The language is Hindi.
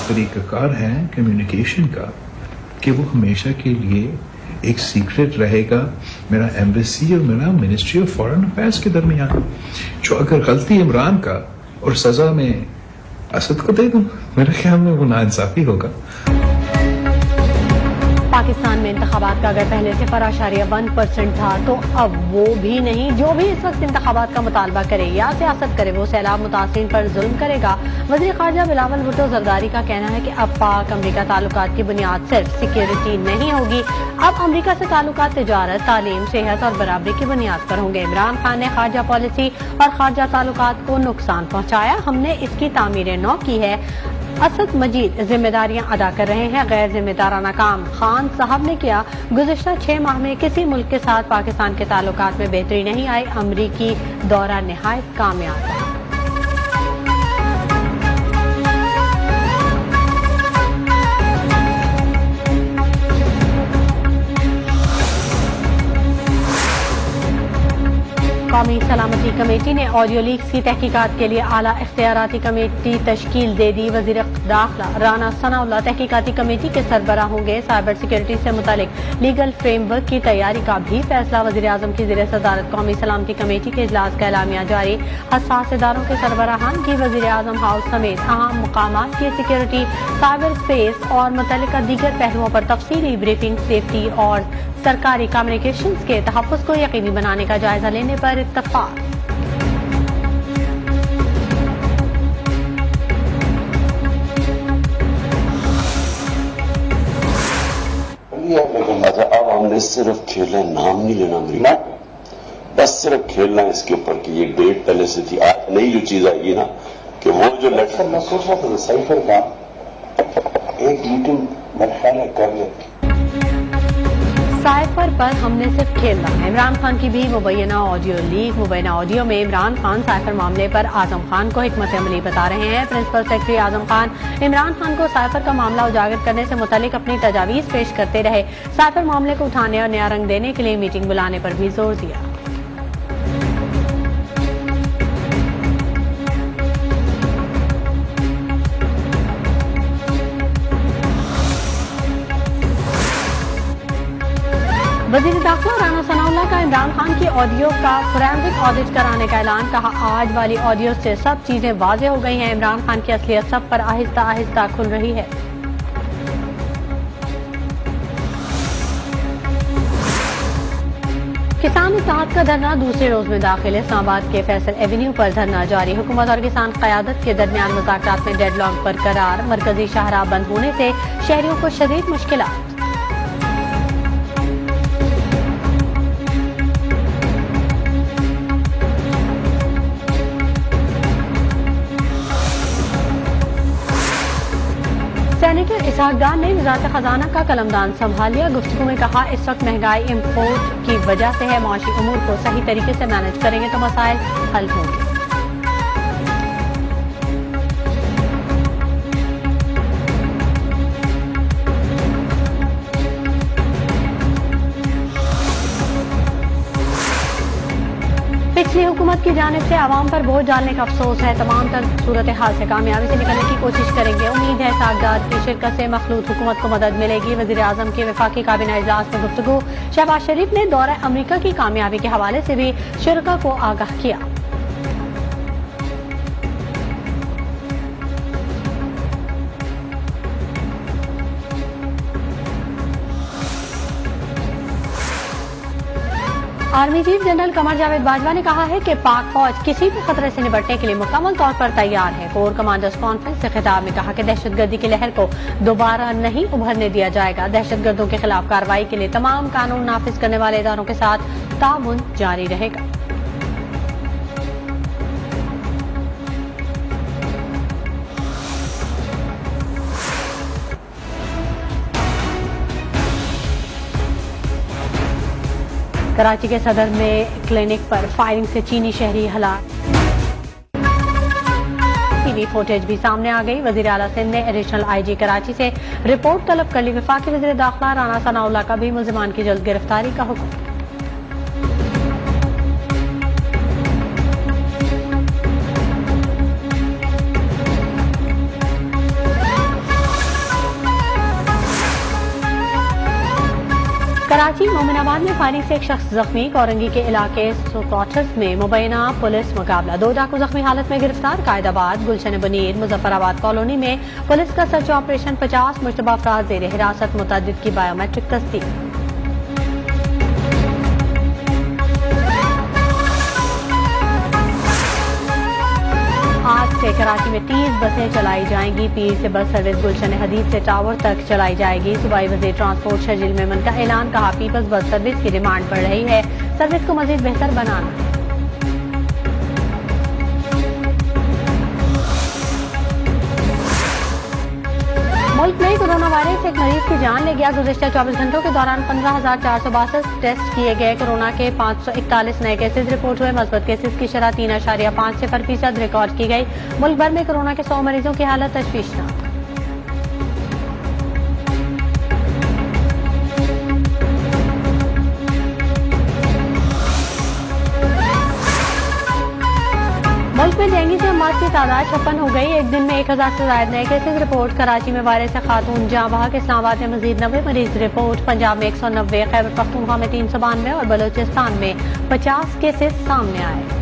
तरीक़ाकार है कम्युनिकेशन का कि वो हमेशा के लिए एक सीक्रेट रहेगा मेरा एम्बेसी और मेरा मिनिस्ट्री ऑफ फॉरेन अफेयर्स के दरमियान। जो अगर गलती इमरान का और सजा में असद को दे दूं, मेरे ख्याल में वो नाइंसाफी होगा। पाकिस्तान में इंतखाबात का अगर पहले से 0.1% था तो अब वो भी नहीं। जो भी इस वक्त इंतखाबात का मुतालबा करे या सियासत करे वो सैलाब मुतासिरीन पर जुल्म करेगा। वज़ीर ख़ारजा बिलावल भुट्टो ज़रदारी का कहना है कि अब पाक अमरीका ताल्लुकात की बुनियाद सिर्फ सिक्योरिटी नहीं होगी, अब अमरीका से ताल्लुकात तिजारत, तालीम, सेहत और बराबरी की बुनियाद पर होंगे। इमरान खान ने खारजा पॉलिसी और खारजा ताल्लुकात को नुकसान पहुंचाया, हमने इसकी तामीर नौ की है। असद मजीद जिम्मेदारियां अदा कर रहे हैं, गैर जिम्मेदाराना काम खान साहब ने किया। गुज़िश्ता 6 माह में किसी मुल्क के साथ पाकिस्तान के ताल्लुकात में बेहतरी नहीं आई, अमरीकी दौरा निहायत कामयाब रहा। कौमी सलामती कमेटी ने ऑडियो लीक्स की तहकीकात के लिए आला इख्तियाराती कमेटी तश्कील दे दी। वज़ीर दाखिला राना सनाउल्लाह तहकीकाती कमेटी के सरबराह होंगे। साइबर सिक्योरिटी से मुतालिक लीगल फ्रेमवर्क की तैयारी का भी फैसला। वज़ीर आज़म की ज़ेर सदारत कौमी सलामती कमेटी के इजलास का एलामिया जारी। हसास इदारों के सरबराहान की वज़ीर आज़म हाउस समेत अहम मुकामात की सिक्योरिटी, साइबर स्पेस और मुतल्लिका दीगर पहलुओं पर तफसीली ब्रीफिंग, सेफ्टी और सरकारी कम्युनिकेशंस के तहफ़्फ़ुज़ को यकीनी बनाने का जायजा लेने पर इत्तफ़ाक़। अब हमने सिर्फ खेलना, नाम नहीं लेना अमरीका, बस सिर्फ खेलना इसके ऊपर कि ये डेट पहले से थी। आज नई जो चीज आएगी ना कि वो जो लेटर मैं सोच रहा था साइफर का एक मीटिंग मेरे ख्याल में कर ले। साइफर पर हमने सिर्फ खेलना है। इमरान खान की भी मुबैना ऑडियो लीक। मुबैना ऑडियो में इमरान खान साइफर मामले पर आजम खान को हिकमत अमली बता रहे हैं। प्रिंसिपल सेक्रेटरी आजम खान इमरान खान को साइफर का मामला उजागर करने से मुतालिक अपनी तजावीज पेश करते रहे। साइफर मामले को उठाने और नया रंग देने के लिए मीटिंग बुलाने पर भी जोर दिया। वज़ीर दाखिला राना सनाउल्लाह का इमरान खान की ऑडियो का फोरेंसिक ऑडिट कराने का ऐलान। कहा, आज वाली ऑडियो से सब चीजें वाज़ेह हो गई हैं। इमरान खान की असलियत सब पर आहिस्ता आहिस्ता खुल रही है। किसान इत्तेहाद का धरना दूसरे रोज में दाखिल। इस्लामाबाद के फैसल एवेन्यू पर धरना जारी। हुकूमत और किसान क़यादत के दरमियान मुज़ाकरात में डेडलॉक बरकरार। मरकजी शाहराह बंद होने से शहरियों को शदीद मुश्किलात। सेनेटर इसहाक डार ने वज़ारत खजाना का कलमदान संभाल लिया। गुफ्तगू में कहा, इस वक्त महंगाई इम्पोर्ट की वजह से है, माशी उमूर को सही तरीके से मैनेज करेंगे तो मसाइल हल होंगे। पिछली हुकूमत की जानिब से आवाम पर बोझ डालने का अफसोस है। तमाम तर सूरत हाल से कामयाबी से निकलने की कोशिश करेंगे। उम्मीद है इसहाक डार की शिरकत से मखलूत हुकूमत को मदद मिलेगी। वज़ीर आज़म के वफाकी काबीना इजलास में गुफ्तगू। शहबाज शरीफ ने दौरा अमरीका की कामयाबी के हवाले से भी शुरका को आगाह किया। Army chief general Qamar Javed Bajwa ने कहा है कि पाक फौज किसी भी खतरे से निपटने के लिए मुकम्मल तौर पर तैयार है। कोर कमांडर्स कॉन्फ्रेंस से खिताब में कहा कि दहशतगर्दी की लहर को दोबारा नहीं उभरने दिया जाएगा। दहशतगर्दों के खिलाफ कार्रवाई के लिए तमाम कानून नाफिज करने वाले इदारों के साथ ताउन जारी रहेगा। कराची के सदर में क्लिनिक पर फायरिंग से चीनी शहरी हलाक। टीवी फुटेज भी सामने आ गई। वज़ीर आला सिंध ने एडिशनल आईजी कराची से रिपोर्ट तलब कर ली। वफाकी वज़ीर दाखिला राना सनाउल्लाह का भी मुल्ज़िमान की जल्द गिरफ्तारी का हुक्म। कराची मोमिनाबाद में फायरिंग से एक शख्स जख्मी। कोरंगी के इलाके क्वार्टर्स में मुबैना पुलिस मुकाबला। 2 डाकू जख्मी हालत में गिरफ्तार। कायदाबाद गुलशन बनीर मुजफ्फराबाद कॉलोनी में पुलिस का सर्च ऑपरेशन। 50 मुश्तबा अफराद जेर हिरासत। मुतअद्दिद की बायोमेट्रिक तस्दीक। आज से कराची में 30 बसें चलाई जाएंगी। पीर से बस सर्विस गुलशन हदीद से टावर तक चलाई जाएगी। सूबाई वज़ीर ट्रांसपोर्ट शर्जील मेमन का ऐलान। कहा पीपल्स बस सर्विस की डिमांड बढ़ रही है, सर्विस को मजीद बेहतर बनाना। मुल्क में कोरोना वायरस एक मरीज की जान ले गया। गुज़िश्ता 24 घंटों के दौरान 15,462 टेस्ट किए गए। कोरोना के 541 नए केसेज रिपोर्ट हुए। मस्बत केसेज की शरह 3.50% रिकॉर्ड की गई। मुल्क भर में कोरोना के 100 मरीजों की हालत तशवीशनाक। मुल्क में डेंगू से मौत की तादाद 56 हो गई। एक दिन में 1000 से ज्यादा नए केसेज रिपोर्ट। कराची में वायरस से खातून जाँ बहक। इस्लामाबाद में मजीद 90 मरीज रिपोर्ट। पंजाब में 190, खैबर पख्तूनख्वा में 392 और बलोचिस्तान में 50 केसेज सामने आए।